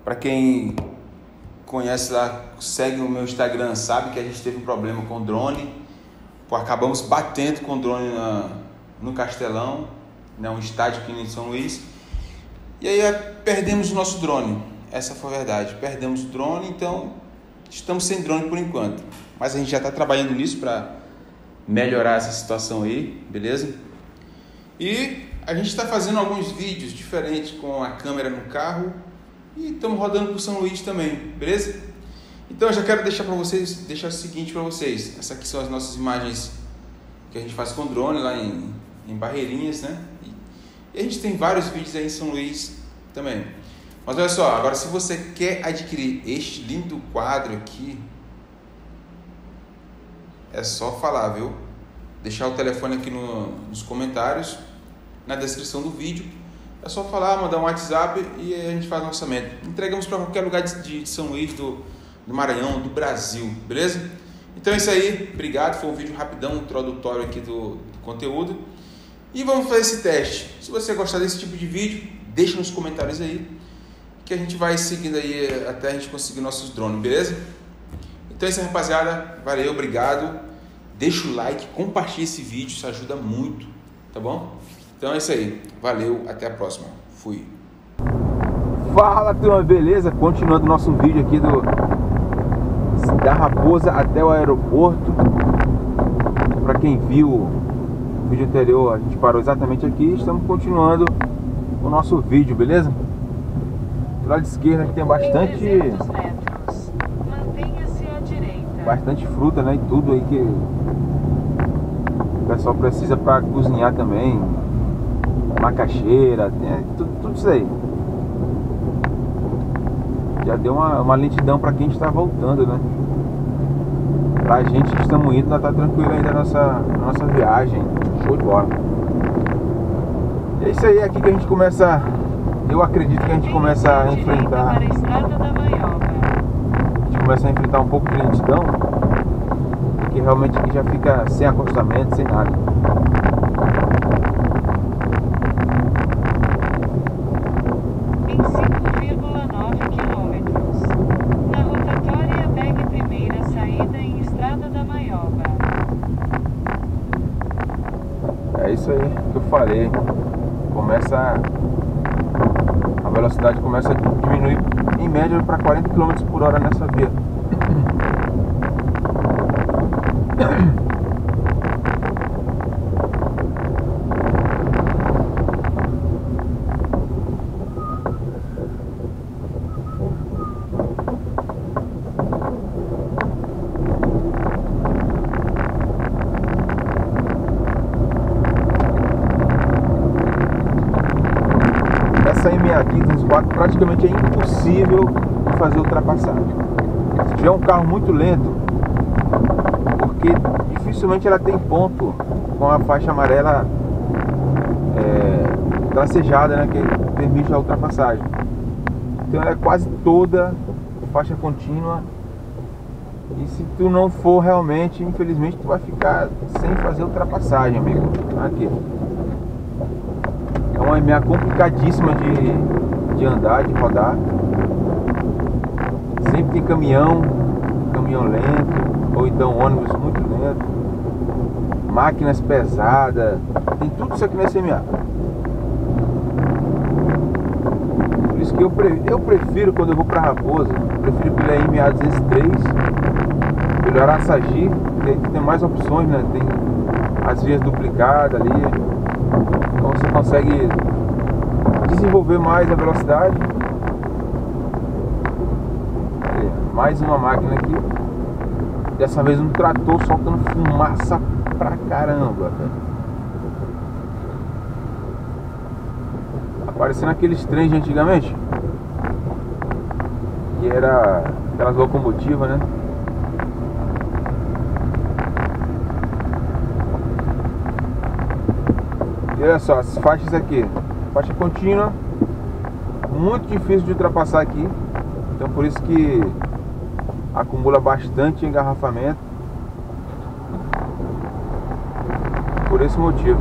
Para quem conhece lá, segue o meu Instagram, sabe que a gente teve um problema com o drone. Pô, acabamos batendo com o drone no Castelão, né, um estádio aqui em São Luís. E aí perdemos o nosso drone. Essa foi a verdade. Perdemos o drone, então estamos sem drone por enquanto. Mas a gente já está trabalhando nisso para melhorar essa situação aí, beleza? E a gente está fazendo alguns vídeos diferentes com a câmera no carro e estamos rodando por São Luís também, beleza? Então eu já quero deixar o seguinte para vocês. Essas aqui são as nossas imagens que a gente faz com drone lá em Barreirinhas, né? E a gente tem vários vídeos aí em São Luís também. Mas olha só, agora se você quer adquirir este lindo quadro aqui, é só falar, viu? Deixar o telefone aqui nos comentários, na descrição do vídeo. É só falar, mandar um WhatsApp e a gente faz o orçamento. Entregamos para qualquer lugar de São Luís, do Maranhão, do Brasil, beleza? Então é isso aí, obrigado. Foi um vídeo rapidão, introdutório aqui do conteúdo. E vamos fazer esse teste. Se você gostar desse tipo de vídeo, deixa nos comentários aí, que a gente vai seguindo aí até a gente conseguir nossos drones, beleza? Então é isso aí, rapaziada. Valeu, obrigado. Deixa o like, compartilha esse vídeo, isso ajuda muito, tá bom? Então é isso aí. Valeu, até a próxima. Fui. Fala, turma, beleza? Continuando nosso vídeo aqui da Raposa até o aeroporto. Para quem viu o vídeo anterior, a gente parou exatamente aqui. Estamos continuando o nosso vídeo, beleza? Do lado esquerdo aqui tem bastante fruta, né? E tudo aí que o pessoal precisa para cozinhar também. Macaxeira, tudo isso aí. Já deu uma lentidão para quem está voltando, né? Pra gente que estamos indo, tá tranquilo ainda na nossa viagem. Show de bola. E é isso aí, aqui que a gente começa. Eu acredito que a gente começa a enfrentar. A gente começa a enfrentar um pouco de lentidão. Porque realmente aqui já fica sem acostamento, sem nada. É isso aí que eu falei. A velocidade começa a diminuir em média para 40 km por hora nessa via. Essa M aqui dos 4 praticamente é impossível de fazer ultrapassagem. Se tiver um carro muito lento, porque dificilmente ela tem ponto com a faixa amarela tracejada, né, que permite a ultrapassagem. Então ela é quase toda faixa contínua. E se tu não for realmente, infelizmente tu vai ficar sem fazer ultrapassagem, amigo. Aqui. É uma MA complicadíssima de andar, de rodar. Sempre tem caminhão lento, ou então ônibus muito lento, máquinas pesadas, tem tudo isso aqui nessa MA. Por isso que eu prefiro, quando eu vou para Raposa, prefiro pela MA 203, pelo Araçagi, que tem mais opções, né? Tem as vias duplicadas ali. Então você consegue desenvolver mais a velocidade. Mais uma máquina aqui. Dessa vez um trator soltando fumaça pra caramba, velho. Aparecendo aqueles trens de antigamente, que era aquelas locomotivas, né? E olha só, as faixas aqui, faixa contínua, muito difícil de ultrapassar aqui. Então por isso que acumula bastante engarrafamento. Por esse motivo.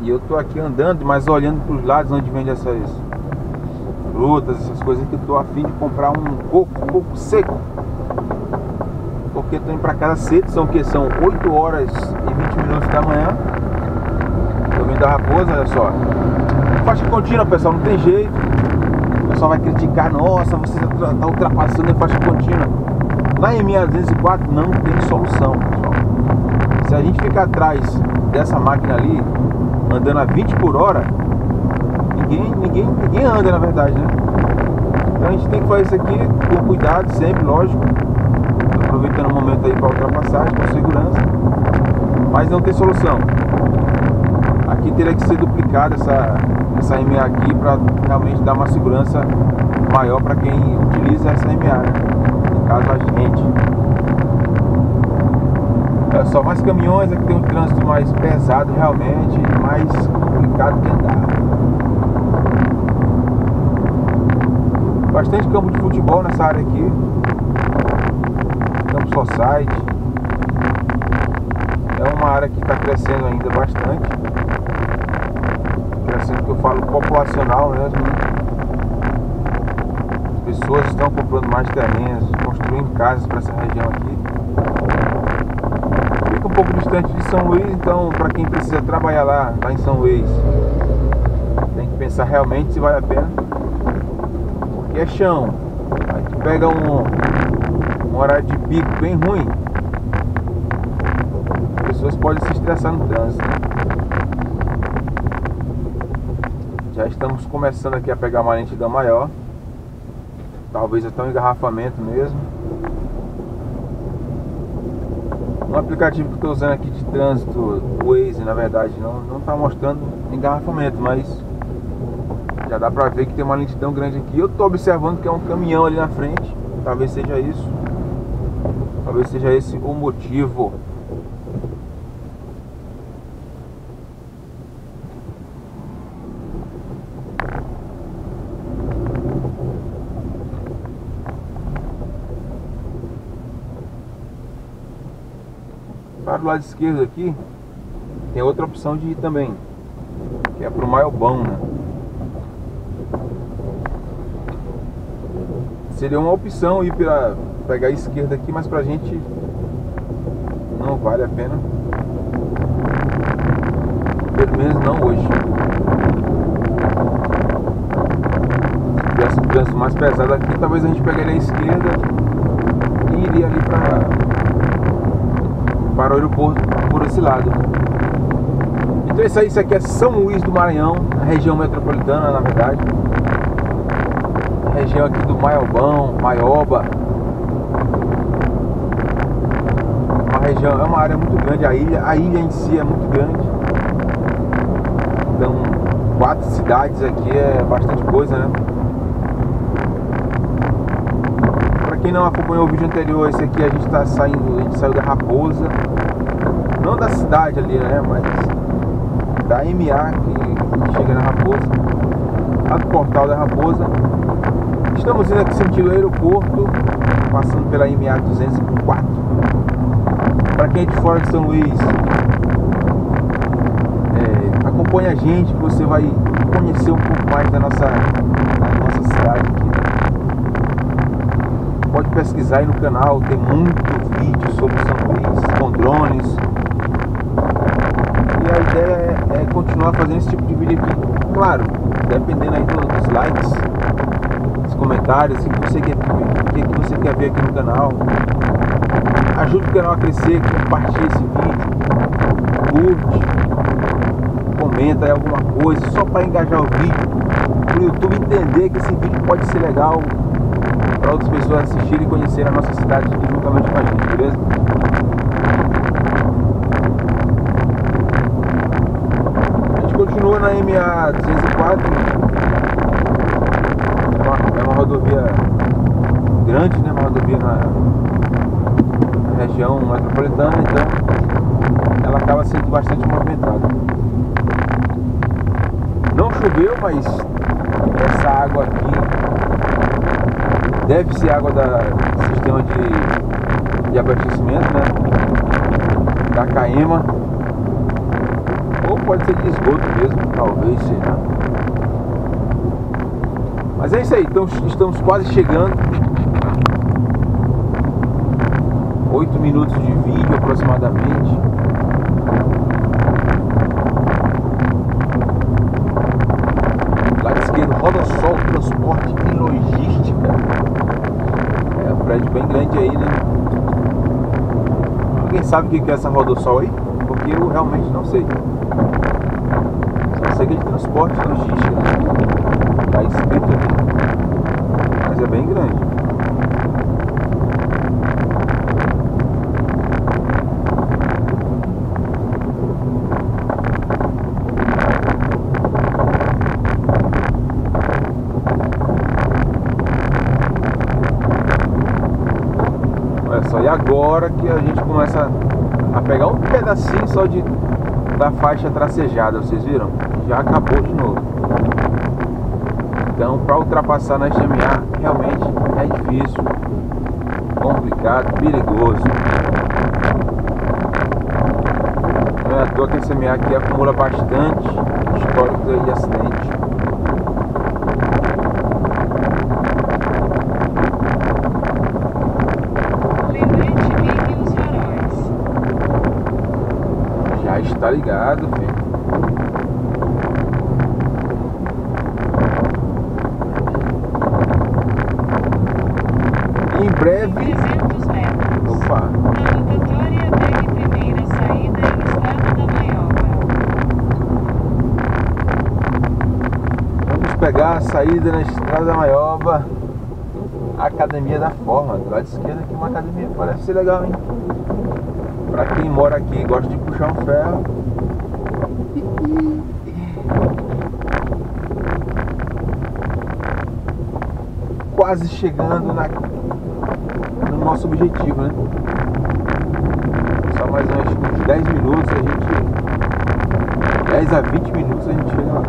E eu tô aqui andando, mas olhando para os lados onde vende essas frutas, essas coisas, que eu tô a fim de comprar um coco seco. Porque eu tô indo pra casa cedo, são 8 horas e 20 minutos da manhã. Tô vindo da Raposa, olha só. Faixa contínua, pessoal, não tem jeito. O pessoal vai criticar, nossa, você tá ultrapassando a faixa contínua. Na MA 204 não tem solução, pessoal. Se a gente ficar atrás dessa máquina ali, andando a 20 por hora, ninguém anda, na verdade, né? Então a gente tem que fazer isso aqui com cuidado, sempre, lógico, aproveitando o momento aí para ultrapassagem, com segurança, mas não tem solução. Aqui teria que ser duplicada essa MA aqui para realmente dar uma segurança maior para quem utiliza essa MA, né? No caso a gente. É só mais caminhões, aqui tem um trânsito mais pesado realmente, mais complicado de andar. Bastante campo de futebol nessa área aqui. Campo Society. É uma área que está crescendo ainda bastante. Crescendo, que eu falo populacional mesmo, né? As pessoas estão comprando mais terrenos, construindo casas para essa região aqui. Fica um pouco distante de São Luís, então para quem precisa trabalhar lá em São Luís, tem que pensar realmente se vale a pena. Porque é chão. Aí tu pega um horário de pico bem ruim, as pessoas podem se estressar no trânsito. Já estamos começando aqui a pegar uma lentidão maior, talvez até um engarrafamento mesmo. Um aplicativo que estou usando aqui de trânsito, o Waze, na verdade não está mostrando engarrafamento, mas já dá pra ver que tem uma lentidão grande aqui. Eu tô observando que é um caminhão ali na frente. Talvez seja isso. Talvez seja esse o motivo. Para o lado esquerdo aqui tem outra opção de ir também, que é pro Maiobão, né? Seria uma opção ir para pegar a esquerda aqui, mas pra gente não vale a pena. Pelo menos não hoje. Se tivesse um trânsito mais pesado aqui, talvez a gente pegaria a esquerda e iria ali para o aeroporto por esse lado. Então isso aqui é São Luís do Maranhão, a região metropolitana, na verdade. Região aqui do Maiobão, Maioba. Uma região, é uma área muito grande, a ilha em si é muito grande. Então 4 cidades aqui é bastante coisa, né? Para quem não acompanhou o vídeo anterior, esse aqui a gente saiu da Raposa, não da cidade ali, né? Mas da MA que chega na Raposa, lá do portal da Raposa. Estamos indo aqui sentido aeroporto, passando pela MA 204. Para quem é de fora de São Luís, acompanha a gente que você vai conhecer um pouco mais da nossa cidade aqui. Pode pesquisar aí no canal, tem muito vídeo sobre São Luís, com drones. E a ideia é continuar fazendo esse tipo de vídeo aqui. Claro, dependendo aí dos likes, comentários, o que você quer ver aqui no canal. Ajude o canal a crescer, compartilhe esse vídeo, curte, comenta aí alguma coisa, só para engajar o vídeo, para o YouTube entender que esse vídeo pode ser legal para outras pessoas assistirem e conhecerem a nossa cidade aqui juntamente com a gente, beleza? A gente continua na MA 204. É uma rodovia grande, né? Uma rodovia na região metropolitana, então ela acaba sendo bastante movimentada. Não choveu, mas essa água aqui deve ser água do sistema de abastecimento, né? Da Caema. Opa! pode ser de esgoto mesmo, talvez, sei lá. Mas é isso aí, então estamos quase chegando. 8 minutos de vídeo aproximadamente. Lado esquerdo, Rodossol Transporte e Logística. É um prédio bem grande aí, né? Alguém sabe o que é essa Rodossol aí? Porque eu realmente não sei. Só sei que é de transporte e logística, né? Tá escrito ali. Mas é bem grande. E agora que a gente começa a pegar um pedacinho só da faixa tracejada, vocês viram? Já acabou de novo. Então, para ultrapassar na SMA realmente é difícil, complicado, perigoso. Não é à toa que a SMA aqui acumula bastante histórico de acidente. Tá ligado, filho. Em breve. 300 metros. Opa. Na rotatória, pegue primeira saída em Estrada da Maiova. Vamos pegar a saída na Estrada da Maiova. Academia da Forma. Do lado esquerdo aqui uma academia. Parece ser legal, hein? Pra quem mora aqui e gosta de puxar um ferro. Quase chegando no nosso objetivo, né? Só mais uns 10 minutos a gente... 10 a 20 minutos a gente chega lá.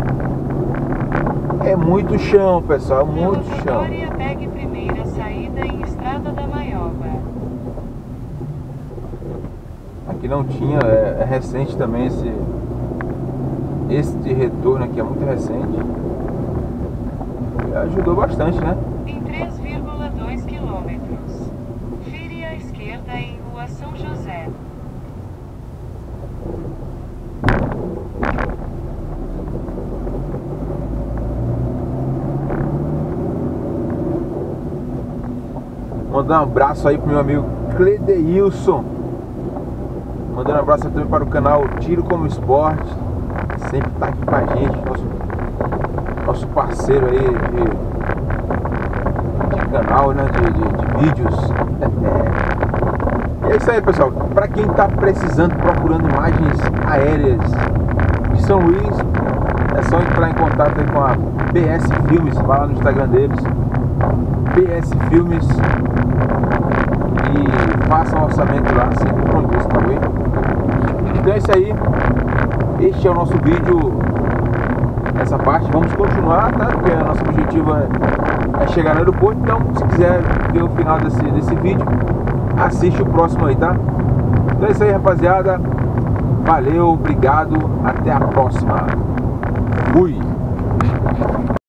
É muito chão, pessoal, muito chão. Pegue primeira saída em Estrada da Maiova. Aqui não tinha, é recente também esse de retorno aqui é muito recente. Ajudou bastante, né? Em 3,2 quilômetros. Vire à esquerda em Rua São José. Mandar um abraço aí pro meu amigo Cledeilson. Mandando um abraço também para o canal Tiro Como Esporte. Sempre tá aqui com a gente, nosso parceiro aí de canal, né? De vídeos. E é isso aí, pessoal. Para quem tá precisando, procurando imagens aéreas de São Luís, é só entrar em contato aí com a PS Filmes. Vai lá no Instagram deles, PS Filmes, e faça um orçamento lá sem compromisso, tá bem? Então é isso aí. Este é o nosso vídeo, essa parte. Vamos continuar, tá? Porque o nosso objetivo é chegar no aeroporto. Então, se quiser ver o final desse vídeo, assiste o próximo aí, tá? Então é isso aí, rapaziada. Valeu, obrigado. Até a próxima. Fui!